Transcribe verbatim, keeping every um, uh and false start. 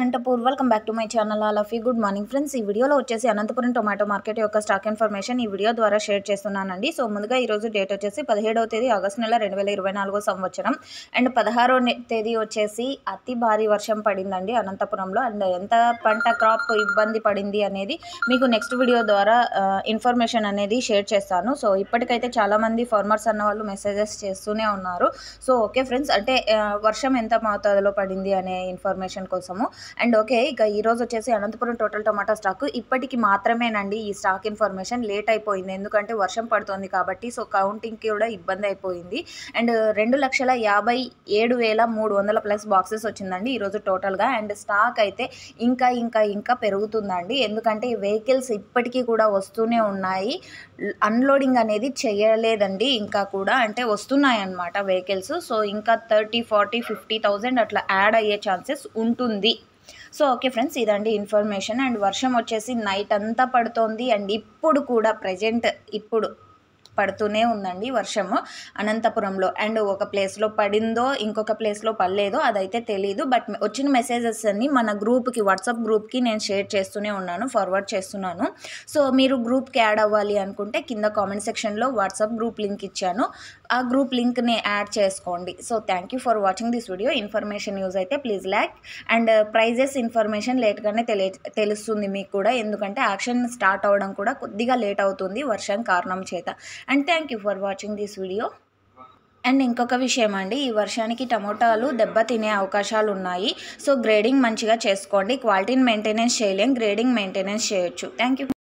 Anantapur welcome back to my channel all of you good morning friends. ఈ వీడియోలో వచ్చేసి Anantapuram tomato market యొక్క stock information ఈ వీడియో ద్వారా షేర్ చేస్తున్నానండి. సో ముందుగా ఈరోజు డేట్ వచ్చేసి పదిహేడవ తేదీ ఆగస్టు నెల రెండు వేల ఇరవై నాలుగో సంవత్సరం అండ్ పదహారో తేదీ వచ్చేసి అతి భారీ వర్షం పడిందండి అనంతపురంలో. అండ్ ఎంత పంట క్రాప్ ఇబ్బంది పడింది అనేది మీకు నెక్స్ట్ వీడియో ద్వారా ఇన్ఫర్మేషన్ అనేది షేర్ చేస్తాను. సో ఇప్పటికైతే చాలామంది ఫార్మర్స్ అన్న వాళ్ళు మెసేజెస్ చేస్తూనే ఉన్నారు. సో ఓకే ఫ్రెండ్స్, అంటే వర్షం ఎంత మోతాదులో పడింది అనే ఇన్ఫర్మేషన్ కోసము. అండ్ ఓకే, ఇక ఈరోజు వచ్చేసి అనంతపురం టోటల్ టమాటా స్టాక్ ఇప్పటికి మాత్రమేనండి ఈ స్టాక్ ఇన్ఫర్మేషన్. లేట్ అయిపోయింది ఎందుకంటే వర్షం పడుతుంది కాబట్టి. సో కౌంటింగ్కి కూడా ఇబ్బంది అయిపోయింది. అండ్ రెండు లక్షల యాభై ఏడు వేల మూడు వందల ప్లస్ బాక్సెస్ వచ్చిందండి ఈరోజు టోటల్గా. అండ్ స్టాక్ అయితే ఇంకా ఇంకా ఇంకా పెరుగుతుందండి ఎందుకంటే ఈ వెహికల్స్ ఇప్పటికీ కూడా వస్తూనే ఉన్నాయి. అన్లోడింగ్ అనేది చేయలేదండి ఇంకా కూడా, అంటే వస్తున్నాయి అన్నమాట వెహికల్స్. సో ఇంకా థర్టీ ఫార్టీ ఫిఫ్టీ థౌజండ్ అట్లా యాడ్ అయ్యే ఛాన్సెస్ ఉంటుంది. సో ఓకే ఫ్రెండ్స్, ఇదండి ఇన్ఫర్మేషన్. అండ్ వర్షం వచ్చేసి నైట్ అంతా పడుతోంది అండ్ ఇప్పుడు కూడా ప్రజెంట్ ఇప్పుడు పడుతూనే ఉందండి వర్షము అనంతపురంలో. అండ్ ఒక ప్లేస్లో పడిందో ఇంకొక ప్లేస్లో పడలేదో అదైతే తెలీదు. బట్ వచ్చిన మెసేజెస్ అన్ని మన గ్రూప్కి, వాట్సాప్ గ్రూప్కి నేను షేర్ చేస్తూనే ఉన్నాను, ఫార్వర్డ్ చేస్తున్నాను. సో మీరు గ్రూప్కి యాడ్ అవ్వాలి అనుకుంటే కింద కామెంట్ సెక్షన్లో వాట్సాప్ గ్రూప్ లింక్ ఇచ్చాను, ఆ గ్రూప్ లింక్ని యాడ్ చేసుకోండి. So thank you for watching this video. Information use అయితే please like. And prices information లేట్గానే తెలి తెలుస్తుంది మీకు కూడా, ఎందుకంటే యాక్షన్ స్టార్ట్ అవ్వడం కూడా కొద్దిగా లేట్ అవుతుంది వర్షం కారణం చేత. And thank you for watching this video. And ఇంకొక విషయం అండి, ఈ వర్షానికి టమోటాలు దెబ్బ తినే అవకాశాలు ఉన్నాయి. సో గ్రేడింగ్ మంచిగా చేసుకోండి. క్వాలిటీని మెయింటెనెన్స్ చేయలేం, గ్రేడింగ్ మెయింటెనెన్స్ చేయొచ్చు. Thank you.